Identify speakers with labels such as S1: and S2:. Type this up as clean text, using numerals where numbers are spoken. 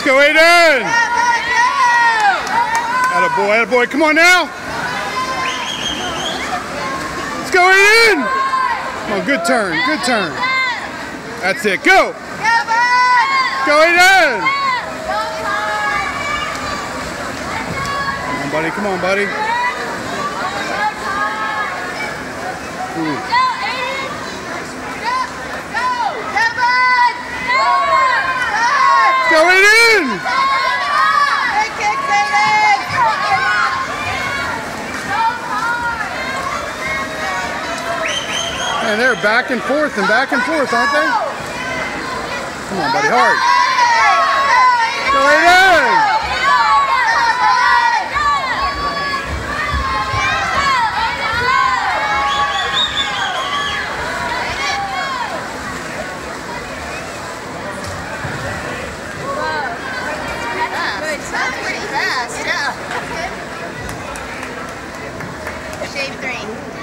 S1: go, Aidan! Attaboy, attaboy. Come on now. Let's go, Aidan! Oh, good turn, good turn. That's it. Go! Go, Aidan! Come on, buddy. Come on, buddy. Ooh. Go, Aidan! And they're back and forth, aren't they? Come on, buddy, hard. Go, Aidan!
S2: That's pretty fast, yeah. Shave 3.